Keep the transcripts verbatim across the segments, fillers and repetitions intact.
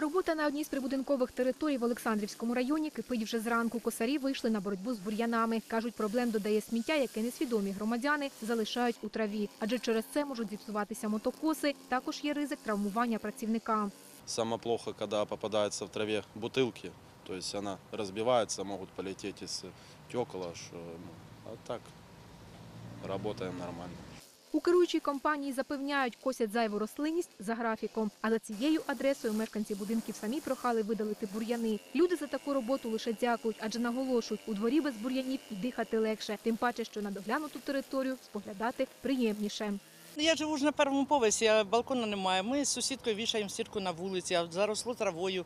Робота на одній з прибудинкових територій в Олександрівському районі кипить вже зранку. Косарі вийшли на боротьбу з бур'янами. Кажуть, проблем додає сміття, яке несвідомі громадяни залишають у траві. Адже через це можуть зіпсуватися мотокоси. Також є ризик травмування працівника. Саме плохо, коли попадаються в траві бутилки. Тобто вона розбивається, можуть полетіти із стекла. А так, працюємо нормально. У керуючій компанії запевняють, косять зайву рослинність за графіком. А за цією адресою мешканці будинків самі прохали видалити бур'яни. Люди за таку роботу лише дякують, адже наголошують, у дворі без бур'янів і дихати легше. Тим паче, що на доглянуту територію споглядати приємніше. Я живу ж на першому поверсі, а балкона немає. Ми з сусідкою вішаємо стірку на вулиці, а заросло травою.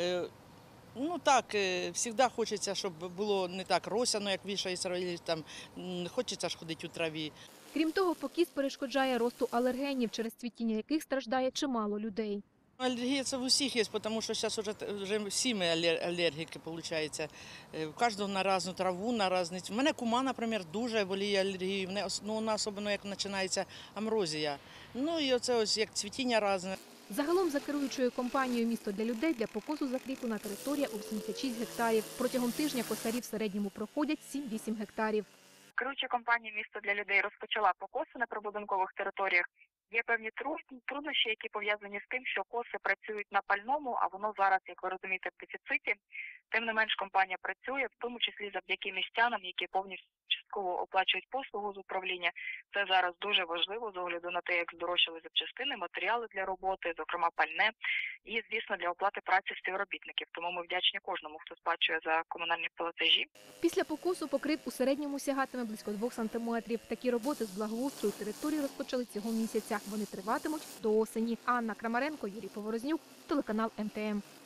Ну так, завжди хочеться, щоб було не так росяно, як вішається, там хочеться ж ходити у траві. Крім того, покіс перешкоджає росту алергенів, через цвітіння яких страждає чимало людей. Алергія це в усіх є, тому що зараз вже, вже всі ми алергіки, виходить. У кожного на різну траву, на різні. У мене кума, наприклад, дуже боліє алергією, ну, вона особливо, як починається амрозія. Ну і оце ось як цвітіння різне. Загалом за керуючою компанією «Місто для людей» для покосу закріплена територія у вісімдесят шість гектарів. Протягом тижня косарі в середньому проходять сім-вісім гектарів. Керуюча компанія «Місто для людей» розпочала покоси на прибудинкових територіях. Є певні труднощі, які пов'язані з тим, що коси працюють на пальному, а воно зараз, як ви розумієте, в дефіциті. Тим не менш, компанія працює, в тому числі завдяки містянам, які повністю частково оплачують послугу з управління. Це зараз дуже важливо з огляду на те, як здорожчали запчастини, матеріали для роботи, зокрема пальне, і, звісно, для оплати праці співробітників. Тому ми вдячні кожному, хто сплачує за комунальні платежі. Після покосу покрив у середньому сягатиме близько двох сантиметрів. Такі роботи з благоустрою території розпочали цього місяця. Вони триватимуть до осені. Анна Крамаренко, Юрій Поворознюк, телеканал ем те ем.